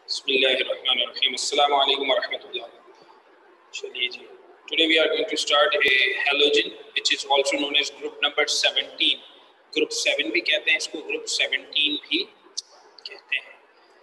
Bismillahirrahmanirrahim. Assalamu alaikum warahmatullah. चलिए जी, today we are going to start a halogen which is also known as group number 17. Group 7 भी कहते हैं इसको, group 17 भी कहते हैं.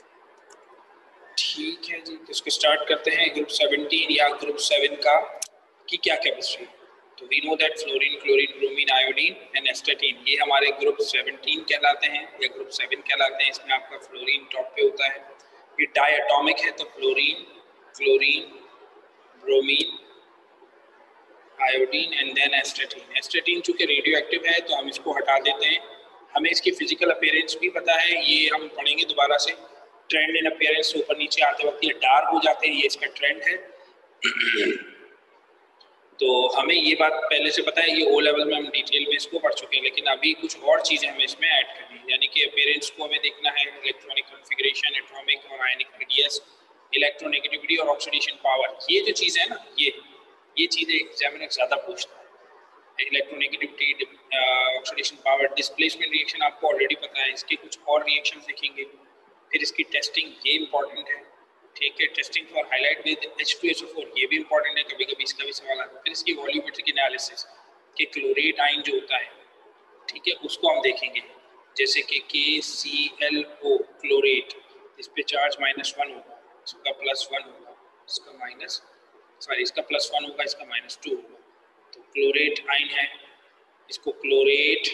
ठीक है जी, तो इसको स्टार्ट करते हैं. ग्रुप 17 या ग्रुप 7 का की क्या केमिस्ट्री. तो we know that fluorine, chlorine, bromine, iodine and astatine ये हमारे ग्रुप 17 कहलाते हैं या ग्रुप 7 कहलाते हैं. इसमें आपका फ्लोरीन टॉप पे होता है. ये डायटॉमिक है तो fluorine, chlorine, bromine, iodine and then astatine. Astatine चूंकि रेडियो एक्टिव है तो हम इसको हटा देते हैं. हमें इसकी फिजिकल अपीयरेंस भी पता है, ये हम पढ़ेंगे दोबारा से. ट्रेंड इन अपीयरेंस से ऊपर नीचे आते वक्त ये डार्क हो जाते हैं, ये इसका ट्रेंड है. तो हमें ये बात पहले से पता है, ये ओ लेवल में हम डिटेल में इसको पढ़ चुके हैं. लेकिन अभी कुछ और चीज़ें हमें इसमें ऐड करनी है, यानी कि अपीयरेंस को हमें देखना है. इलेक्ट्रॉनिक कॉन्फ़िगरेशन, एटॉमिक और आयनिक रेडियस, इलेक्ट्रोनेगेटिविटी और ऑक्सीडेशन पावर. ये जो चीज़ है ना, ये चीज़ें एग्जामिनर ज़्यादा पूछता है. Electronegativity, oxidation power, displacement reaction आपको ऑलरेडी पता है. इसके कुछ और रिएक्शन देखेंगे. फिर इसकी टेस्टिंग, ये इंपॉर्टेंट है. ठीक है, testing for highlight with H2SO4 ये भी इंपॉर्टेंट है, कभी कभी इसका भी सवाल आता है. फिर इसकी वॉल्यूमेट्रिक एनालिसिस कि क्लोरेट आयन जो होता है, ठीक है, उसको हम देखेंगे. जैसे कि KClO क्लोरेट, इस पे चार्ज -1 होगा, इसका +1 होगा, इसका +1 होगा, इसका -2 होगा. तो क्लोरेट आयन है, इसको क्लोरेट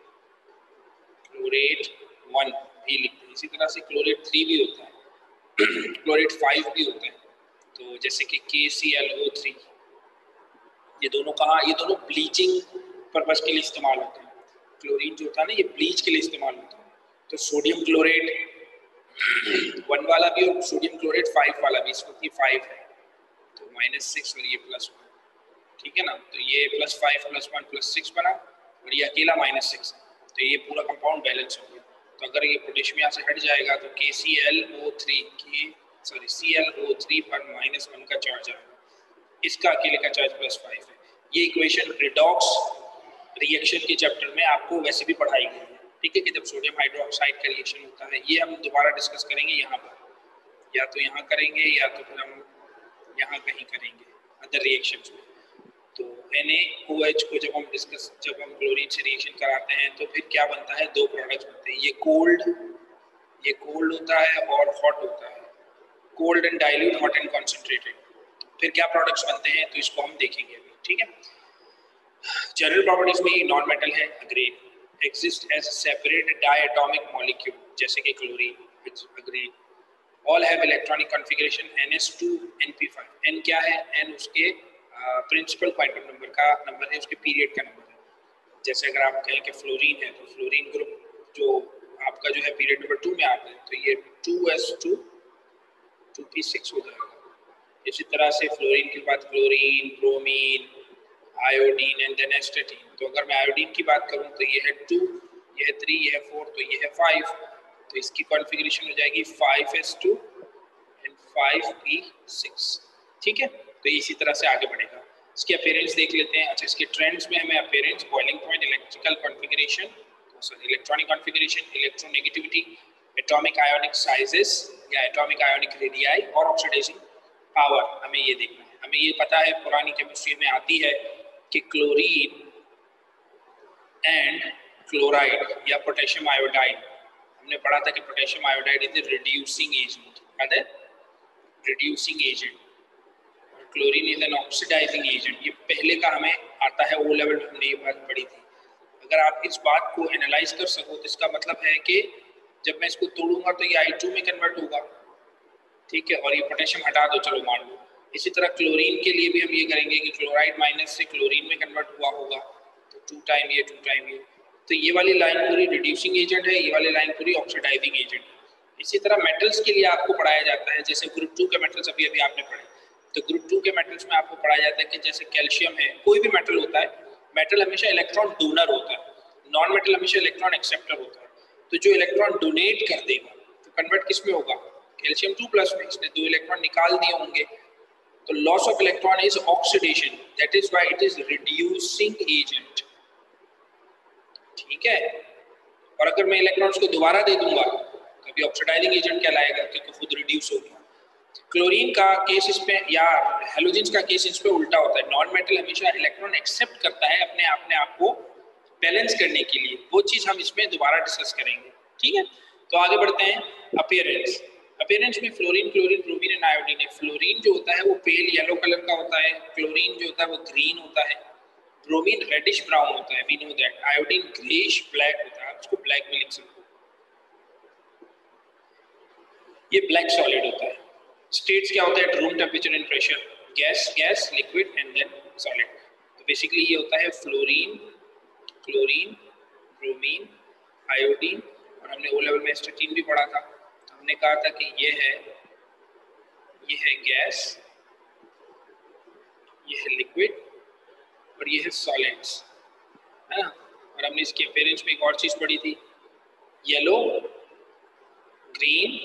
1 भी लिखते हैं. इसी तरह से क्लोरेट 3 भी होता है, क्लोरेट 5 भी होता है. तो जैसे कि KClO3, ये दोनों कहाँ, ये दोनों ब्लीचिंग पर्पस के लिए इस्तेमाल होते हैं. क्लोरीन जो होता है ना, ये ब्लीच के लिए इस्तेमाल होता है. तो सोडियम क्लोरेट 1 वाला भी और सोडियम क्लोरेट 5 वाला भी, इस वक्त ये 5 है तो -6 और ये +1. ठीक है ना, तो ये +5 +1 +6 बना और ये अकेला -6 है. तो ये पूरा कंपाउंड बैलेंस हो गया. तो अगर ये पोटेशियम यहाँ से हट जाएगा तो ClO3 पर -1 का चार्ज आएगा, इसका अकेले का चार्ज +5 है. ये इक्वेशन रिडॉक्स रिएक्शन के चैप्टर में आपको वैसे भी पढ़ाई गई है. ठीक है, कि जब सोडियम हाइड्रोक्साइड का रिएक्शन होता है, ये हम दोबारा डिस्कस करेंगे यहाँ पर, या तो यहाँ करेंगे या तो फिर हम यहाँ कहीं करेंगे अदर रिएक्शंस में. तो NaOH को जब हम क्लोरीन से रिएक्शन कराते हैं तो फिर क्या बनता है, 2 प्रोडक्ट्स बनते हैं. ये कोल्ड होता है और हॉट होता है. Cold and dilute, hot and concentrated. फिर क्या प्रोडक्ट्स बनते हैं तो इसको हम देखेंगे अभी. ठीक है, जनरल प्रॉपर्टीज में नॉन मेटल है, अग्रीन, exist as separate diatomic molecule जैसे कि क्लोरीन, अग्रीन. All have electronic configuration NS2 NP5. N क्या है, N उसके प्रिंसिपल क्वांटम नंबर का नंबर है, उसके पीरियड का नंबर है. जैसे अगर आप कहें कि फ्लोरीन है तो फ्लोरीन ग्रुप जो आपका जो है पीरियड नंबर 2 में आता है, तो ये 2s2 2p6 हो जाएगा. इसी तरह से फ्लोरीन के बाद chlorine, bromine, iodine and then astatine. तो अगर मैं आयोडीन की बात करूं तो ये है 2, ये है 3, ये है 4, तो ये है 5. तो इसकी कॉन्फ़िगरेशन हो जाएगी 5s2 एंड 5p6. ठीक है, तो इसी तरह से आगे बढ़ेगा. इसके अपीयरेंस देख लेते हैं. अच्छा, इसके ट्रेंड्स में हमें appearance, boiling point, electrical configuration, electronic configuration, electronegativity, atomic ionic sizes या एटॉमिक आयोनिक रेडियाई और ऑक्सीडेशन पावर, हमें ये देखना है. हमें ये पता है, पुरानी केमिस्ट्री में आती है कि क्लोरीन एंड क्लोराइड या पोटेशियम आयोडाइड, हमने पढ़ा था कि potassium iodide is a reducing agent. याद है, reducing agent. Chlorine is an oxidizing agent. ये पहले का हमें आता है, ओ लेवल में हमने ये बात पढ़ी थी. अगर आप इस बात को एनालाइज कर सको तो इसका मतलब है कि जब मैं इसको तोड़ूंगा तो ये I2 में कन्वर्ट होगा. ठीक है, और ये पोटेशियम हटा दो, चलो मान लो. इसी तरह क्लोरीन के लिए भी हम ये करेंगे कि क्लोराइड माइनस से क्लोरीन में कन्वर्ट हुआ होगा, तो 2 टाइम ये 2 टाइम ये. तो ये वाली लाइन पूरी रिड्यूसिंग एजेंट है, ये वाली लाइन पूरी ऑक्सीडाइजिंग एजेंट है. इसी तरह मेटल्स के लिए आपको पढ़ाया जाता है, जैसे ग्रुप 2 के मेटल्स अभी आपने पढ़े. तो ग्रुप 2 के मेटल्स में आपको पढ़ाया जाता है कि जैसे कैल्शियम है, कोई भी मेटल होता है, मेटल हमेशा इलेक्ट्रॉन डोनर होता है, नॉन मेटल हमेशा इलेक्ट्रॉन एक्सेप्टर होता है. तो जो इलेक्ट्रॉन डोनेट कर देगा तो कन्वर्ट किस में होगा, कैल्शियम 2+ में. इसने 2 इलेक्ट्रॉन निकाल दिए होंगे, तो loss of electron is oxidation, that is why it is reducing agent. ठीक है, और अगर मैं इलेक्ट्रॉन्स को दोबारा दे दूंगा तो भी ऑक्सीडाइजिंग एजेंट कहलाएगा, क्योंकि खुद रिड्यूस हो गया। क्लोरीन का केस इस पे या हेलोजेंस का केस इस पे उल्टा होता है। नॉन मेटल हमेशा इलेक्ट्रॉन एक्सेप्ट करता है अपने आप को बैलेंस करने के लिए, वो चीज़ हम इसमें दोबारा डिस्कस करेंगे, ठीक है। तो आगे बढ़ते हैं। अपीयरेंस, अपीयरेंस में fluorine, chlorine, bromine and iodine है। फ्लोरीन जो होता है वो पेल येलो कलर का होता है, क्लोरीन जो होता है वो ग्रीन होता है, ब्रोमीन रेडिश ब्राउन होता है, we know that, iodine greyish black होता है, आप इसको ब्लैक भी लिख सकते हो, ये ब्लैक सॉलिड होता है। स्टेट्स क्या होता है at room temperature and pressure, gas, gas, liquid and then solid. तो बेसिकली ये होता है फ्लोरीन, क्लोरीन, ब्रोमीन, आयोडीन, और हमने ओ लेवल में स्टैटिन भी पढ़ा था। हमने कहा था कि ये है गैस, ये है लिक्विड और ये है सॉलिड्स, है ना। और हमने इसके अपीयरेंस में एक और चीज पढ़ी थी, येलो, ग्रीन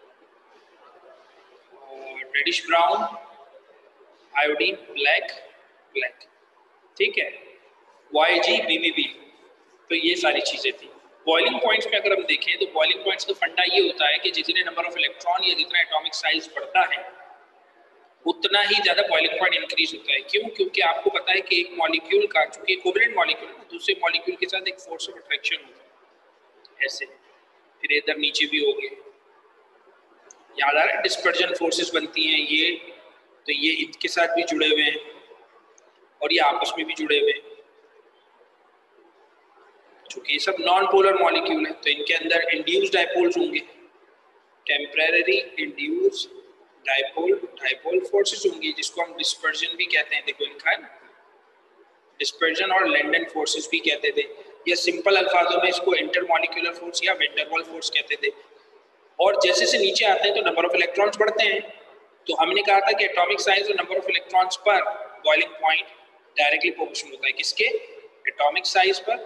और reddish brown, iodine black, black, ठीक है, YG BBB। तो ये सारी चीजें थी। बॉइलिंग पॉइंट्स में अगर हम देखें तो बॉइलिंग पॉइंट्स का फंडा ये होता है कि जितने नंबर ऑफ इलेक्ट्रॉन या जितना एटॉमिक साइज बढ़ता है उतना ही ज्यादा बॉइलिंग पॉइंट इंक्रीज होता है। क्यों? क्योंकि आपको पता है कि एक मॉलिक्यूल का, चूंकि कोवेलेंट मॉलिक्यूल है, दूसरे मॉलिक्यूल के साथ एक फोर्स ऑफ अट्रैक्शन होता है, ऐसे, फिर इधर नीचे भी हो गए, याद आ रहा है, डिस्पर्जन फोर्सेस बनती हैं ये, तो ये इनके साथ भी जुड़े हुए हैं और ये आपस में भी जुड़े हुए हैं। चूंकि ये सब नॉन पोलर मॉलिक्यूल है तो इनके अंदर इंड्यूस्ड डायपोल्स होंगे, टेम्परेरी इंड्यूस्ड डायपोल फोर्सेस होंगी, जिसको हम डिस्पर्जन भी कहते हैं। देखो लिखा है ना, डिस्पर्जन और लैंडन फोर्सेस भी कहते थे, या सिंपल अल्फाजों में इसको इंटरमॉलिक्यूलर फोर्स या वेंडरवॉल फोर्स कहते थे। और जैसे से नीचे आते हैं तो नंबर ऑफ इलेक्ट्रॉन्स बढ़ते हैं। तो हमने कहा था कि एटॉमिक साइज और नंबर ऑफ इलेक्ट्रॉन्स पर बॉइलिंग पॉइंट डायरेक्टली प्रोपोर्शनल होता है। किसके? एटॉमिक साइज पर,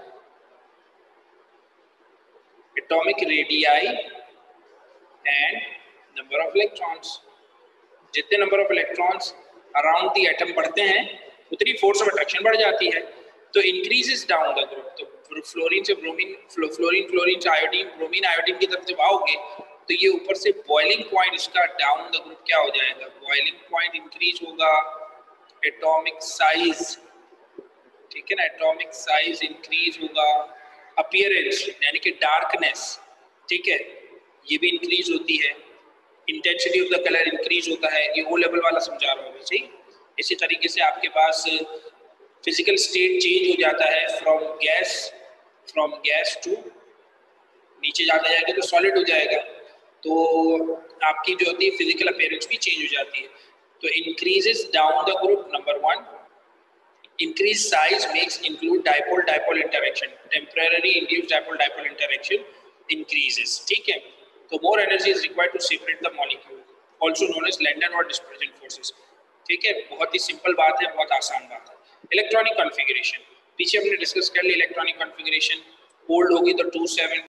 atomic radii and number of electrons. जितने number of electrons around the atom बढ़ते हैं उतनी फोर्स ऑफ अट्रैक्शन बढ़ जाती है, तो इंक्रीजेस डाउन द ग्रुप। तो फ्लोरीन से ब्रोमीन, फ्लोरीन क्लोरीन से आयोडीन, ब्रोमीन आयोडीन की तरफ जब आओगे तो ये ऊपर से बॉइलिंग पॉइंट इसका डाउन द ग्रुप क्या हो जाएगा, बॉइलिंग पॉइंट इंक्रीज होगा, एटॉमिक साइज, ठीक है ना, एटॉमिक साइज इंक्रीज होगा, अपीयरेंस यानी कि डार्कनेस, ठीक है, ये भी इंक्रीज होती है, intensity of the colour increase होता है। ये ओ लेवल वाला समझा रहा हूँ सही। इसी तरीके से आपके पास फिजिकल स्टेट चेंज हो जाता है फ्रॉम गैस टू, नीचे जाता जाएगा तो सॉलिड हो जाएगा, तो आपकी जो होती है फिजिकल अपीयरेंस भी चेंज हो जाती है। तो increases down the group, number 1, increase size makes include dipole interaction, temporary induced dipole interaction increases, ठीक है। तो more energy is required to separate the molecule, also known as Landon or dispersion forces, ठीक है। बहुत ही simple बात है, बहुत आसान बात है। इलेक्ट्रॉनिक कॉन्फ़िगरेशन पीछे हमने डिस्कस कर ली। इलेक्ट्रॉनिक कॉन्फ़िगरेशन ओल्ड होगी तो 2, 7